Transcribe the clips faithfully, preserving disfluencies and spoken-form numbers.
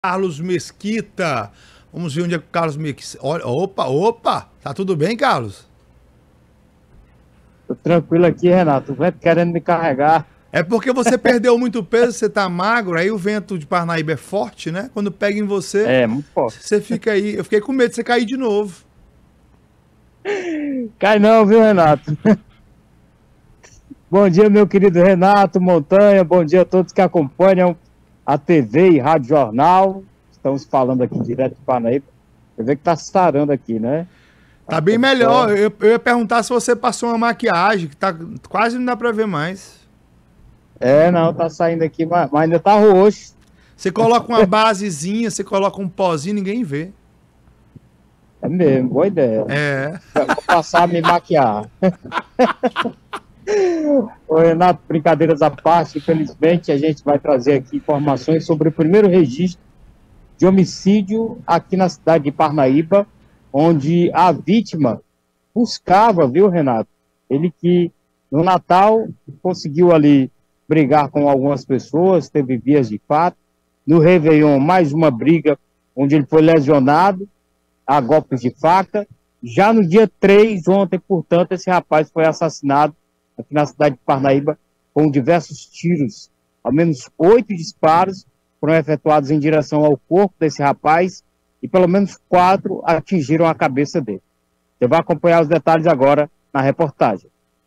Carlos Mesquita. Vamos ver onde é que o Carlos Mesquita... Olha, opa, opa! Tá tudo bem, Carlos? Tô tranquilo aqui, Renato. O vento querendo me carregar. É porque você perdeu muito peso, você tá magro, aí o vento de Parnaíba é forte, né? Quando pega em você, É, muito forte. você fica aí... Eu fiquei com medo de você cair de novo. Cai não, viu, Renato? Bom dia, meu querido Renato Montanha. Bom dia a todos que acompanham a T V e Rádio Jornal. Estamos falando aqui direto de Parnaíba. Você vê que tá sarando aqui, né? Tá bem melhor. Eu, eu ia perguntar se você passou uma maquiagem, que tá quase não dá pra ver mais. É, não, tá saindo aqui, mas, mas ainda tá roxo. Você coloca uma basezinha, você coloca um pozinho, ninguém vê. É mesmo, boa ideia. É. Vou passar a me maquiar. Ô, Renato, brincadeiras à parte, infelizmente a gente vai trazer aqui informações sobre o primeiro registro de homicídio aqui na cidade de Parnaíba, onde a vítima buscava, viu, Renato? Ele que no Natal conseguiu ali brigar com algumas pessoas, teve vias de fato. No Réveillon, mais uma briga onde ele foi lesionado a golpes de faca. Já no dia três, ontem, portanto, esse rapaz foi assassinado aqui na cidade de Parnaíba com diversos tiros. Ao menos oito disparos foram efetuados em direção ao corpo desse rapaz e pelo menos quatro atingiram a cabeça dele. Você vai acompanhar os detalhes agora na reportagem.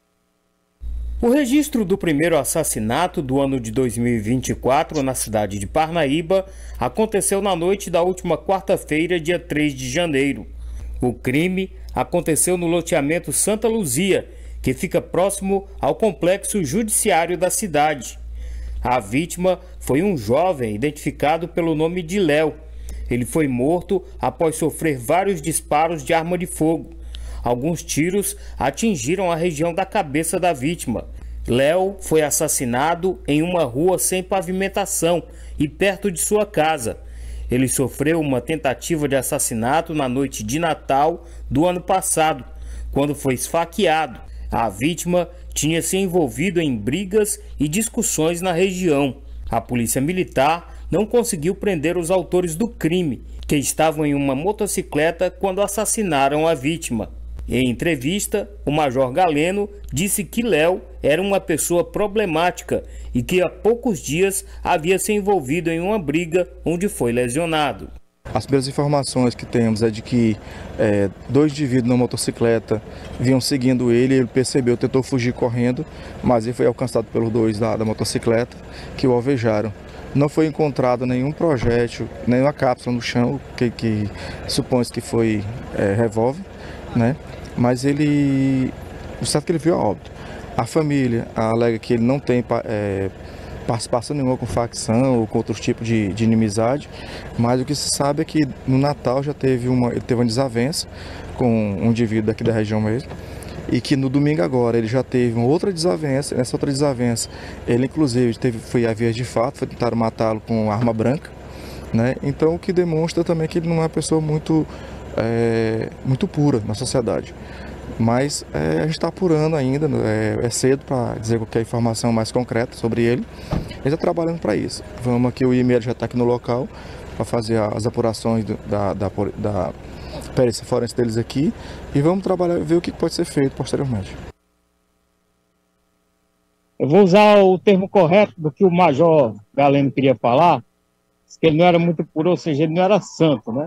O registro do primeiro assassinato do ano de dois mil e vinte e quatro na cidade de Parnaíba aconteceu na noite da última quarta-feira, dia três de janeiro. O crime aconteceu no loteamento Santa Luzia, que fica próximo ao complexo judiciário da cidade. A vítima foi um jovem identificado pelo nome de Léo. Ele foi morto após sofrer vários disparos de arma de fogo. Alguns tiros atingiram a região da cabeça da vítima. Léo foi assassinado em uma rua sem pavimentação e perto de sua casa. Ele sofreu uma tentativa de assassinato na noite de Natal do ano passado, quando foi esfaqueado. A vítima tinha se envolvido em brigas e discussões na região. A polícia militar não conseguiu prender os autores do crime, que estavam em uma motocicleta quando assassinaram a vítima. Em entrevista, o Major Galeno disse que Léo era uma pessoa problemática e que há poucos dias havia se envolvido em uma briga onde foi lesionado. As primeiras informações que temos é de que é, dois indivíduos na motocicleta vinham seguindo ele, ele percebeu, tentou fugir correndo, mas ele foi alcançado pelos dois da, da motocicleta que o alvejaram. Não foi encontrado nenhum projétil, nenhuma cápsula no chão, que, que supõe que foi é, revólver, né? Mas ele, o certo é que ele viu a óbito. A família alega que ele não tem é, participação nenhuma com facção ou com outros tipos de, de inimizade, mas o que se sabe é que no Natal já teve uma, ele teve uma desavença com um indivíduo daqui da região mesmo, e que no domingo agora ele já teve uma outra desavença. Nessa outra desavença ele inclusive teve, foi a vias de fato, foi tentar matá-lo com arma branca, né? Então o que demonstra também que ele não é uma pessoa muito, é, muito pura na sociedade. Mas é, a gente está apurando ainda, é, é cedo para dizer qualquer informação mais concreta sobre ele. Ele está trabalhando para isso. Vamos aqui, o I M E já está aqui no local para fazer as apurações do, da, da, da perícia forense deles aqui e vamos trabalhar, ver o que pode ser feito posteriormente. Eu vou usar o termo correto do que o Major Galeno queria falar, que ele não era muito puro, ou seja, ele não era santo, né?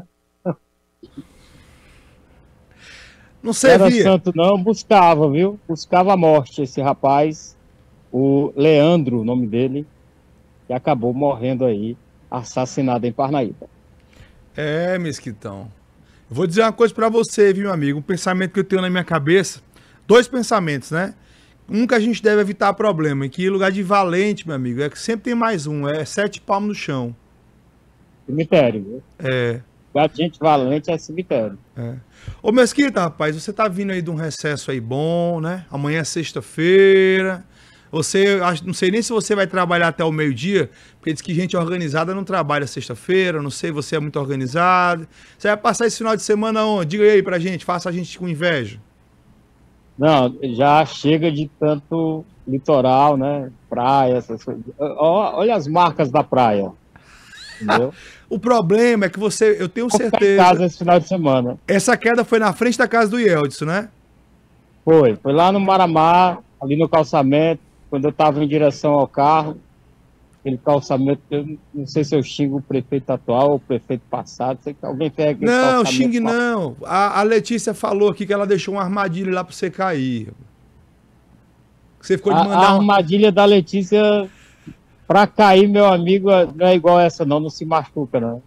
Não servia. Não era santo não, buscava, viu? Buscava a morte esse rapaz, o Leandro, o nome dele, que acabou morrendo aí, assassinado em Parnaíba. É, Mesquitão. Eu vou dizer uma coisa pra você, viu, amigo? Um pensamento que eu tenho na minha cabeça. Dois pensamentos, né? Um, que a gente deve evitar problema, em que lugar de valente, meu amigo, é que sempre tem mais um, é sete palmos no chão. Cemitério, viu? É. Lugar de gente valente é cemitério. É. Ô Mesquita, rapaz, você tá vindo aí de um recesso aí bom, né? Amanhã é sexta-feira. Você, não sei nem se você vai trabalhar até o meio-dia, porque diz que gente organizada não trabalha sexta-feira, não sei, você é muito organizado. Você vai passar esse final de semana onde? Diga aí pra gente, faça a gente com inveja. Não, já chega de tanto litoral, né? Praia, essas coisas. Olha as marcas da praia. entendeu? O problema é que você, eu tenho Vou ficar em certeza... casa esse final de semana. Essa queda foi na frente da casa do Yeldson, né? Foi, foi lá no Maramá, ali no calçamento, quando eu estava em direção ao carro, aquele calçamento, eu não sei se eu xingo o prefeito atual ou o prefeito passado, sei que alguém fez aquele Não, calçamento xingue mal. não. A, a Letícia falou aqui que ela deixou uma armadilha lá pra você cair. Você ficou de A, mandar... a uma- armadilha da Letícia, pra cair, meu amigo, não é igual essa não, não se machuca não.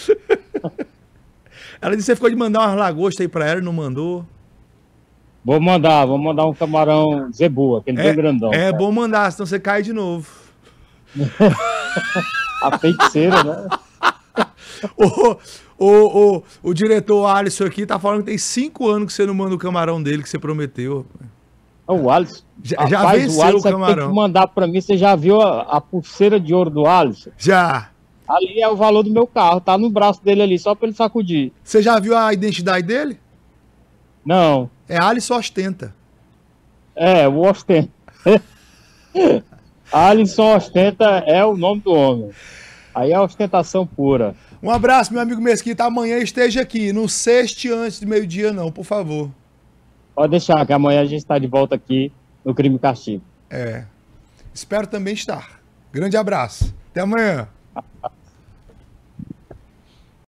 Ela disse que você ficou de mandar umas lagostas aí pra ela e não mandou. Vou mandar, vou mandar um camarão zebu, aquele É, bem grandão. é cara. bom mandar, senão você cai de novo. A feiticeira, né? O, o, o, o diretor Alisson aqui tá falando que tem cinco anos que você não manda o camarão dele que você prometeu. O Alisson. Já- já Rapaz, venceu o Alisson o é que tem camarão. que mandar pra mim. Você já viu a, a pulseira de ouro do Alisson? Já. Ali é o valor do meu carro, tá no braço dele ali, só pra ele sacudir. Você já viu a identidade dele? Não, É Alisson Ostenta. é, o Ostenta. Alisson Ostenta é o nome do homem. Aí é ostentação pura. Um abraço, meu amigo Mesquita. Amanhã esteja aqui. Não sexte antes de meio-dia, não, por favor. Pode deixar que amanhã a gente está de volta aqui no Crime e Castigo. É. Espero também estar. Grande abraço. Até amanhã.